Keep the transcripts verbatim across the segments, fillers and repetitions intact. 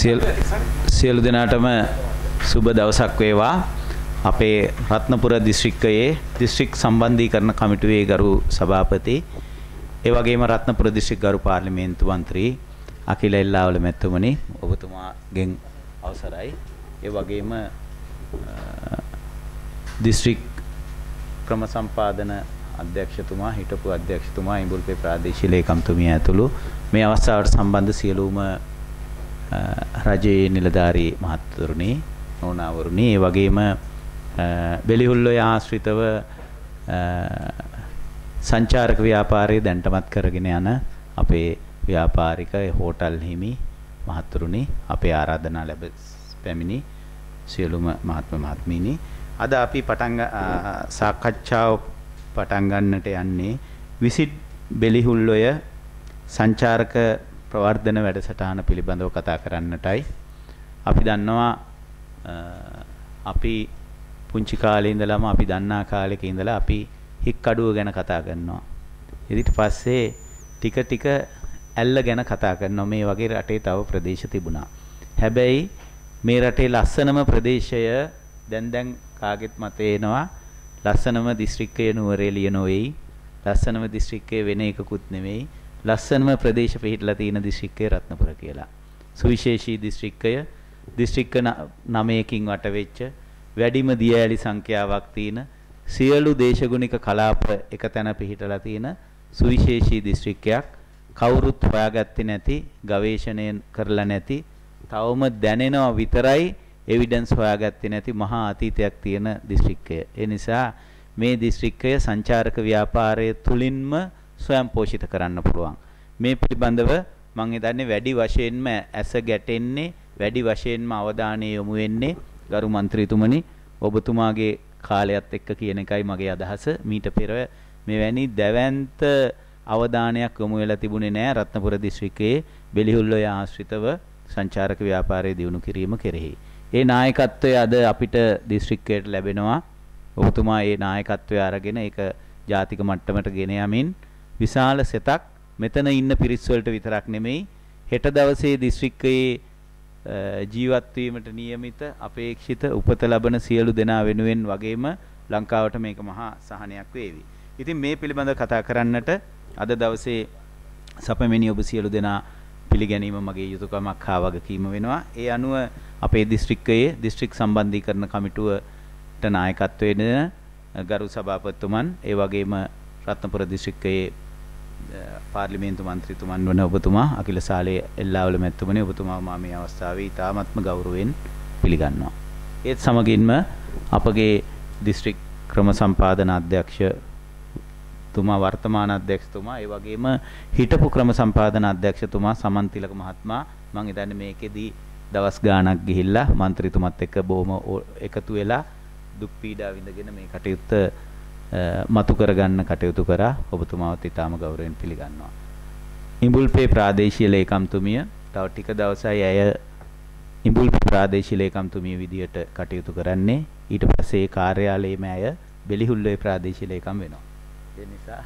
සියලු දෙනාටම සුබ දවසක් වේවා. අපේ රත්නපුර දිස්ත්‍රික්කයේ දිස්ත්‍රික් සම්බන්ධීකරණ කමිටුවේ ගරු සභාපති ඒ වගේම රත්නපුර දිස්ත්‍රික් ගරු පාර්ලිමේන්තු මන්ත්‍රී අකිල එල්ලාවල මැතිතුමනි ඔබතුමාගෙන් අවසරයි. ඒ වගේම දිස්ත්‍රික් ක්‍රම සම්පාදන අධ්‍යක්ෂතුමා හිටපු අධ්‍යක්ෂතුමා ඉඹුල්පේ ප්‍රාදේශීය ලේකම්තුමිය ඇතුළු මේ අවස්ථාවට සම්බන්ධ සියලුම රජයේ නිලධාරී මහත්වරුනි නෝනාවරුනි ඒ වගේම බෙලිහුල්ලේ ආශ්‍රිතව සංචාරක ව්‍යාපාරයේ දැන්ටමත් කරගෙන යන අපේ ව්‍යාපාරික හෝටල් හිමි මහත්වරුනි අපේ ආරාධනා ලැබ පැමිණි සියලුම මහත්ම මහත්මීනි අද අපි පටන් සාකච්ඡාව පටන් ගන්නට යන්නේ විසිට් බෙලිහුල්ලොය සංචාරක ප්‍රවර්ධන වැඩසටහන පිළිබඳව කතා කරන්නටයි. අපි දන්නවා අපි පුංචි කාලේ ඉඳලම අපි දන්නා කාලෙක ඉඳලා අපි හික්කඩුව ගැන කතා කරනවා. ඊට පස්සේ ටික ටික ඇල්ල ගැන කතා කරනවා. මේ වගේ රටේ තව ප්‍රදේශ තිබුණා. හැබැයි මේ රටේ ලස්සනම ප්‍රදේශය දැන් දැන් කාගෙත් මතේ එනවා ලස්සනම දිස්ත්‍රික්කය නුවරඑළිය නොවේයි. ලස්සනම දිස්ත්‍රික්කය වෙන එකකුත් නෙමෙයි. ලස්සනම ප්‍රදේශ පිහිටලා තියෙන දිස්ත්‍රික්කය රත්නපුර කියලා. සුවිශේෂී දිස්ත්‍රික්කය දිස්ත්‍රික්ක නවයකින් වට වෙච්ච වැඩිම දියඇලි සංඛ්‍යාවක් තියෙන සියලු දේශගුණික කලාප එක තැන පිහිටලා තියෙන සුවිශේෂී දිස්ත්‍රික්කයක් කවුරුත් හොයාගත්තේ නැති ගවේෂණය කරලා නැති තවම දැනෙනවා විතරයි එවිඩන්ස් හොයාගත්තේ නැති මහා අතීතයක් තියෙන දිස්ත්‍රික්කය. ඒ නිසා මේ දිස්ත්‍රික්කය සංචාරක ව්‍යාපාරය තුලින්ම ස්වයං පෝෂිත කරන්න පුළුවන්. මේ පිළිබඳව මම හිතන්නේ වැඩි වශයෙන්ම ඇස ගැටෙන්නේ වැඩි වශයෙන්ම අවධානය යොමු වෙන්නේ ගරු මන්ත්‍රීතුමනි ඔබතුමාගේ කාලයත් එක්ක කියන එකයි මගේ අදහස. මීට පෙර මෙවැනි දැවැන්ත අවධානයක් යොමු වෙලා තිබුණේ නැහැ රත්නපුර දිස්ත්‍රික්කයේ බෙලිහුල්ලොය ආශ්‍රිතව සංචාරක ව්‍යාපාරය දියුණු කිරීම කෙරෙහි. ඒ නායකත්වය අද අපිට දිස්ත්‍රික්කයට ලැබෙනවා. ඔබතුමා ඒ නායකත්වය අරගෙන ඒක ජාතික මට්ටමට ගෙන යමින් විශාල සෙතක් මෙතන ඉන්න පිරිස් වලට විතරක් නෙමෙයි හෙට දවසේ දිස්ත්‍රික්කයේ ජීවත් වීමට නියමිත අපේක්ෂිත උපත ලබන සියලු දෙනා වෙනුවෙන් වගේම ලංකාවට මේක මහා සහනයක් වේවි. ඉතින් මේ පිළිබඳව කතා කරන්නට අද දවසේ සපමෙනි ඔබ සියලු දෙනා පිළිගැනීම මගේ යුතුයකමක් හා වගකීම වෙනවා. ඒ අනුව අපේ දිස්ත්‍රික්කයේ දිස්ත්‍රික් සම්බන්ධීකරණ කමිටුවට නායකත්වයේ දෙන ගරු සභාපතිතුමන් ඒ වගේම රත්නපුර දිස්ත්‍රික්කයේ පාර්ලිමේන්තු මන්ත්‍රීතුමන් වන ඔබතුමා අකිල සාලේ එල්ලාවල මැතිතුමනි ඔබතුමා මා මේ අවස්ථාවේ ඉතාමත්ම ගෞරවයෙන් පිළිගන්නවා. ඒත් සමගින්ම අපගේ දිස්ත්‍රික් ක්‍රම සම්පාදන අධ්‍යක්ෂ තුමා වර්තමාන අධ්‍යක්ෂතුමා ඒ වගේම හිටපු ක්‍රම සම්පාදන අධ්‍යක්ෂතුමා සමන්තිලක මහත්මයා මම හිතන්නේ මේකෙදී දවස් ගාණක් ගිහිල්ලා මන්ත්‍රීතුමත් එක්ක බොහොම එකතු වෙලා දුක් පීඩා විඳගෙන මේ කටයුත්ත මතු කරගන්න කටයුතු කරා. ඔබතුමාවත් ඉතාම ගෞරවයෙන් පිළිගන්නවා. ඉඹුල්පේ ප්‍රාදේශීය ලේකම්තුමිය තව ටික දවසයි ඇය ඉඹුල්පේ ප්‍රාදේශීය ලේකම්තුමිය විදියට කටයුතු කරන්නේ. ඊට පස්සේ ඒ කාර්යාලයේම ඇය බෙලිහුල්ලේ ප්‍රාදේශීය ලේකම් වෙනවා. ඒ නිසා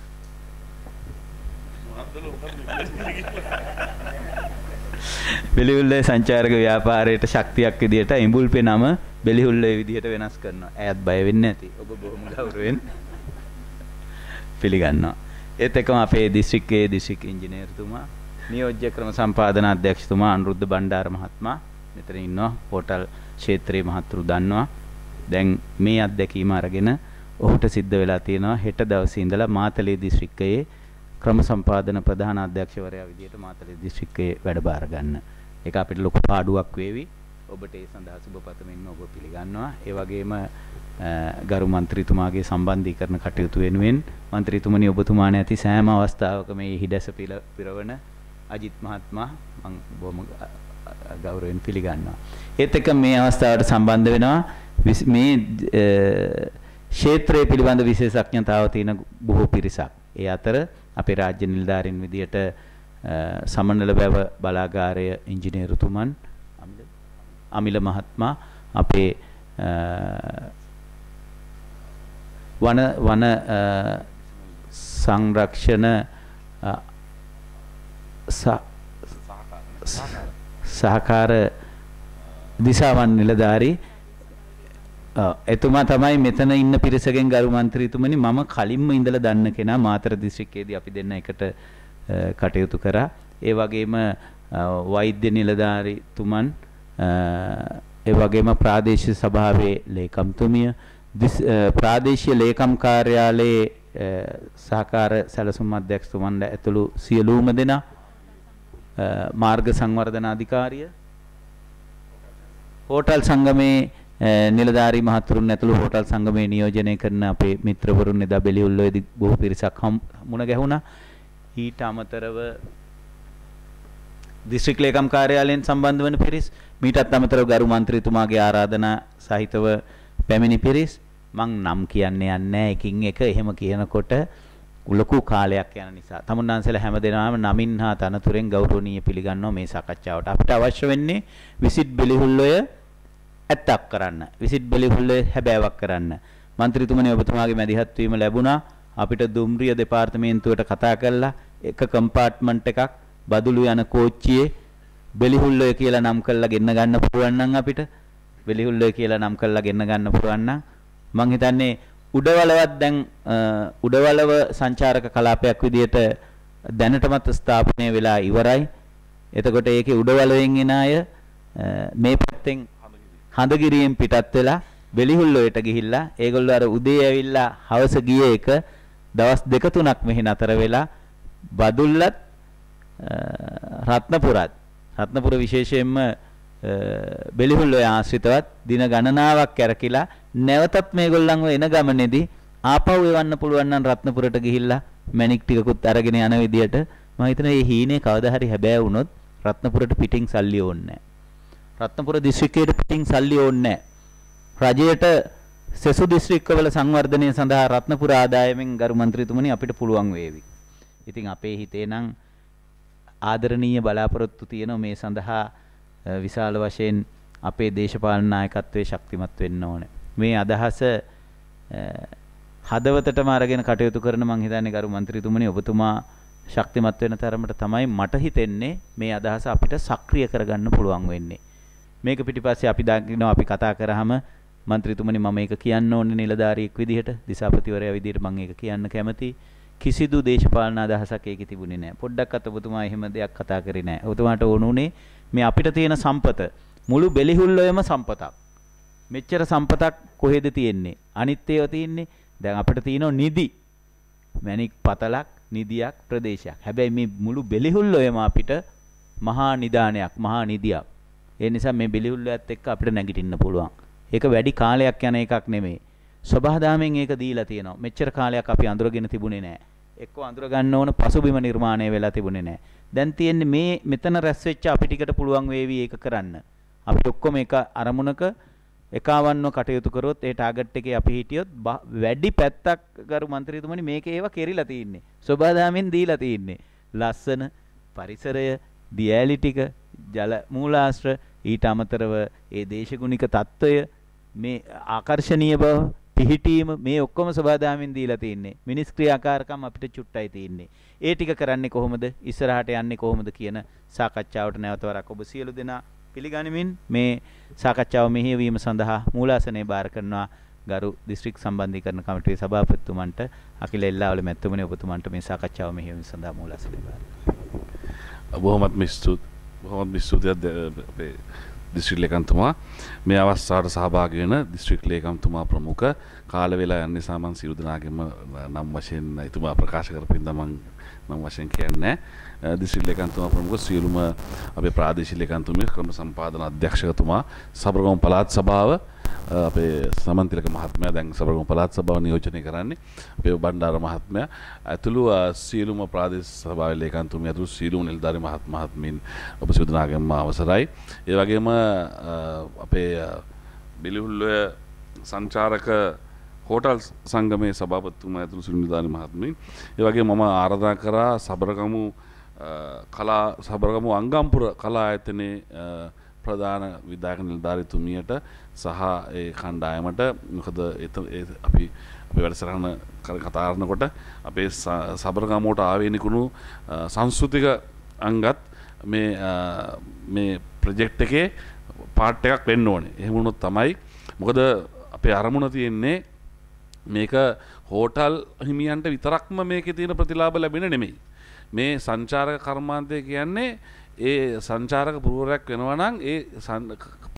බෙලිහුල්ලේ සංචාරක ව්‍යාපාරයට ශක්තියක් විදියට ඉඹුල්පේ නම බෙලිහුල්ලේ විදියට වෙනස් කරනවා. ඇයත් බය වෙන්නේ නැති. ඔබ බොහොම ගෞරවයෙන් පිළිගන්නවා. ඒත් එක්කම අපේ දිස්ත්‍රික්කයේ දිස්ත්‍රික් ඉංජිනේරුතුමා නියෝජ්‍ය ක්‍රම සම්පාදන අධ්‍යක්ෂතුමා අනුරුද්ධ බණ්ඩාර මහත්මයා මෙතන ඉන්නවා. හෝටල් ක්ෂේත්‍රයේ මහත්තුරු දන්නවා. දැන් මේ අත්දැකීම අරගෙන ඔහුට සිද්ධ වෙලා තියෙනවා හෙට දවසේ ඉඳලා මාතලේ දිස්ත්‍රික්කයේ ක්‍රම සම්පාදන ප්‍රධාන අධ්‍යක්ෂවරයා විදියට මාතලේ දිස්ත්‍රික්කයේ වැඩබාර ගන්න. ඒක අපිට ලොකු පාඩුවක් වේවි. ඔබට ඒ සඳහා සුබ පතමින් ඔබ පිළිගන්නවා. ඒ වගේම ගරු මන්ත්‍රීතුමාගේ සම්බන්ධීකරණ කටයුතු වෙනුවෙන් මන්ත්‍රීතුමනි ඔබතුමා නැති සෑම අවස්ථාවක මේ හිඩැස පිරවන අජිත් මහත්මයා මම බොහොම ගෞරවයෙන් පිළිගන්නවා. ඒත් එක්ක මේ අවස්ථාවට සම්බන්ධ වෙනවා මේ ක්ෂේත්‍රයේ පිළිබඳ විශේෂඥතාව තියෙන බොහෝ පිරිසක්. ඒ අතර අපේ රාජ්‍ය නිලධාරීන් විදියට සමනල වැව බලාගාරය ඉංජිනේරුතුමන් අමිල මහත්මයා අපේ වන වන සංරක්ෂණ සහකාර දිසාවන් නිලධාරී එතුමා තමයි මෙතන ඉන්න පිරිසගෙන් ගරු මන්ත්‍රීතුමනි මම කලින්ම ඉඳලා දන්න කෙනා මාතර දිස්ත්‍රික්කයේදී අපි දෙන්න එකට කටයුතු කරා. ඒ වගේම වෛද්‍ය නිලධාරීතුමන් ඒ වගේම ප්‍රාදේශීය සභාවේ ලේකම්තුමිය ප්‍රාදේශීය ලේකම් කාර්යාලයේ සහකාර සැලසුම් අධ්‍යක්ෂතුමන්ලා ඇතුළු සියලුම දෙනා මාර්ග සංවර්ධන අධිකාරිය හෝටල් සංගමේ නිලධාරී මහතුරුන් ඇතුළු හෝටල් සංගමේ නියෝජනය කරන අපේ මිත්‍රවරුන් එදා බෙලිඋල්ලෝයේදී බොහෝ පිරිසක් මුණ ගැහුණා. ඊට අමතරව දිස්ත්‍රික් ලේකම් කාර්යාලයෙන් සම්බන්ධ වන පිරිස් මීටත් අමතරව ගරු මන්ත්‍රීතුමාගේ ආරාධනා සහිතව පැමිණි පිරිස් මං නම් කියන්නේ නැහැ එකින් එක එහෙම කියනකොට ලොකු කාලයක් යන නිසා තමුන්නාන්සලා හැමදෙනාම නමින් හා තනතුරෙන් ගෞරවණීය පිළිගන්නවා මේ සාකච්ඡාවට. අපිට අවශ්‍ය වෙන්නේ විසිට් බෙලිහුල්ලොය ඇත්තක් කරන්න. විසිට් බෙලිහුල්ලොය හැබෑවක් කරන්න. මන්ත්‍රීතුමනි ඔබතුමාගේ මැදිහත් වීම ලැබුණා. අපිට දුම්රිය දෙපාර්තමේන්තුවට කතා කරලා එක කම්පාර්ට්මන්ට් එකක් බදුළු යන කෝච්චියේ බෙලිහුල්ලොය කියලා නම් කරලා ගෙන්න ගන්න පුළුවන් නම් අපිට බෙලිහුල්ලොය කියලා නම් කරලා ගෙන්න ගන්න පුළුවන් නම් මං හිතන්නේ උඩවලවත් දැන් උඩවලව සංචාරක කලාපයක් විදියට දැනටමත් ස්ථාපනය වෙලා ඉවරයි. එතකොට ඒකේ උඩවලවෙන් එන අය මේ පැත්තෙන් හඳගිරියෙන් පිටත් වෙලා බෙලිහුල්ලොයට ගිහිල්ලා ඒගොල්ලෝ අර උදේ ඇවිල්ලා හවස ගියේ එක දවස් දෙක තුනක් මෙහි නතර වෙලා බදුල්ලත් රත්නපුරත් රත්නපුර විශේෂයෙන්ම බෙලිහුල්ලොය ආශ්‍රිතවත් දින ගණනාවක් කැරකිලා නැවතත් මේගොල්ලන්ව එන ගමනේදී ආපහු එවන්න පුළුවන් නම් රත්නපුරට ගිහිල්ලා මැණික් ටිකකුත් අරගෙන යන විදියට මම හිතනවා මේ හීනේ කවදා හරි හැබෑ වුණොත් රත්නපුරට පිටින් සල්ලි ඕනේ නැහැ. රත්නපුර දිස්ත්‍රික්කයට පිටින් සල්ලි ඕනේ නැහැ. රජයට සෙසු දිස්ත්‍රික්කවල සංවර්ධනය සඳහා රත්නපුර ආදායමෙන් ගරු මන්ත්‍රීතුමනි අපිට පුළුවන් වේවි. ඉතින් අපේ හිතේ නම් ආදරණීය බලාපොරොත්තු තියෙන මේ සඳහා විශාල වශයෙන් අපේ දේශපාලන නායකත්වයේ ශක්තිමත් වෙන්න ඕනේ. මේ අදහස හදවතටම අරගෙන කටයුතු කරන මං හිතන්නේ ගරු මන්ත්‍රීතුමනි ඔබතුමා ශක්තිමත් වෙන තරමට තමයි මට හිතෙන්නේ මේ අදහස අපිට සක්‍රිය කරගන්න පුළුවන් වෙන්නේ. මේක පිටිපස්සේ අපි දකිනවා අපි කතා කරාම මන්ත්‍රීතුමනි මම මේක කියන්න ඕනේ නිලධාරියෙක් විදිහට දිසාපතිවරයා විදිහට මම ඒක කියන්න කැමතියි. කිසිදු දේශපාලන අදහසක් ඒකේ තිබුණේ නැහැ. පොඩ්ඩක්වත් ඔබතුමා එහෙම දෙයක් කතා කරේ නැහැ. ඔබතුමාට ඕනුනේ මේ අපිට තියෙන සම්පත මුළු බෙලිහුල්ලොයම සම්පතක්. මෙච්චර සම්පතක් කොහෙද තියෙන්නේ? අනිත් ඒවා තියෙන්නේ දැන් අපිට තියෙනවා නිදි. මැණික් පතලක්, නිදියක්, ප්‍රදේශයක්. හැබැයි මේ මුළු බෙලිහුල්ලොයම අපිට මහා නිදානයක්, මහා නිදියක්. ඒ නිසා මේ බෙලිහුල්ලොයත් එක්ක අපිට නැගිටින්න පුළුවන්. ඒක වැඩි කාලයක් යන එකක් නෙමෙයි. සබහාදාමෙන් ඒක දීලා තියෙනවා. මෙච්චර කාලයක් අපි අඳුරගෙන තිබුණේ නැහැ. එක්කෝ අඳුර ගන්න ඕන පසුබිම නිර්මාණය වෙලා තිබුණේ නැහැ. දැන් තියෙන්නේ මේ මෙතන රැස් වෙච්ච අපි ටිකට පුළුවන් වේවි ඒක කරන්න. අපි ඔක්කොම එක අරමුණක එකවන්ව කටයුතු කරොත් ඒ ටාගට් එකේ අපි හිටියොත් වැඩි පැත්තක් ගරු මන්ත්‍රීතුමනි මේකේ ඒවා කෙරිලා තියෙන්නේ. සබහාදාමෙන් දීලා තියෙන්නේ. ලස්සන පරිසරය, දියැලි ටික, ජල මූලාශ්‍ර ඊට අමතරව ඒ දේශගුණික తত্ত্বය මේ ආකර්ශනීය බව පිහිටීම මේ ඔක්කොම සබහාදාමෙන් දීලා තින්නේ. මිනිස් ක්‍රියාකාරකම් අපිට චුට්ටයි තින්නේ. ඒ ටික කරන්නේ කොහොමද? ඉස්සරහට යන්නේ කොහොමද කියන සාකච්ඡාවට නැවත වරක් ඔබ සියලු දෙනා පිළිගනිමින් මේ සාකච්ඡාව මෙහෙයවීම සඳහා මූලාසනයේ බාර කරනවා ගරු දිස්ත්‍රික් සම්බන්ධීකරණ කමිටුවේ සභාපතිතුමන්ට අකිල එල්ලාවල මැතිතුමනි ඔබතුමන්ට මේ සාකච්ඡාව මෙහෙයවීම සඳහා මූලාසනයේ බාර කරනවා. බොහොමත් ස්තුති බොහොමත් ස්තුතියි අපේ දිස්ත්‍රික් ලේකම්තුමා මේ අවස්ථාවට සහභාගී වෙන දිස්ත්‍රික් ලේකම්තුමා ප්‍රමුඛ කාල වේලා යන නිසා මම සියලු දෙනාගේම නම් වශයෙන් එතුමා ප්‍රකාශ කරපින්ද මම නම් වශයෙන් කියන්නේ දිස්ත්‍රික් ලේකම්තුමා ප්‍රමුඛ සියලුම අපේ ප්‍රාදේශීය ලේකම්තුමිය ක්‍රම සම්පාදන අධ්‍යක්ෂකතුමා සබරගම පළාත් සභාව අපේ සමන්තිලක මහත්මයා දැන් සබරගම පළාත් සභාව නියෝජනය කරන්නේ අපේ බණ්ඩාර මහත්මයා ඇතුළු සියලුම ප්‍රාදේශීය සභාවේ ලේකම්තුමිය ඇතුළු සියලුම නිලධාරී මහත් මහත්මීන් ඔබ සියලු දෙනාගේම අවසරයි. ඒ වගේම අපේ බෙලිහුල්ලොය සංචාරක හෝටල් සංගමේ සභාපතිතුමා ඇතුළු සියලු නිලධාරී මහත්මීන් ඒ වගේම මම ආරාධනා කරා සබරගමු කලා සබරගමු අංගම්පුර කලා ආයතනයේ ප්‍රධාන විධායක නිලධාරීතුමියට සහ ඒ කණ්ඩායමට මොකද අපි අපේ වැඩසටහන කතා කරනකොට අපේ සබරගමුවට ආවේනිකුණු සංස්කෘතික අංගත් මේ මේ ප්‍රොජෙක්ට් එකේ පාට් එකක් වෙන්න ඕනේ. එහෙම වුණොත් තමයි මොකද අපේ අරමුණ තියෙන්නේ මේක හෝටල් හිමියන්ට විතරක්ම මේකේ තියෙන ප්‍රතිලාභ ලැබෙන නෙමෙයි. මේ සංචාරක කර්මාන්තය කියන්නේ ඒ සංචාරක පුරවරයක් වෙනවා නම් ඒ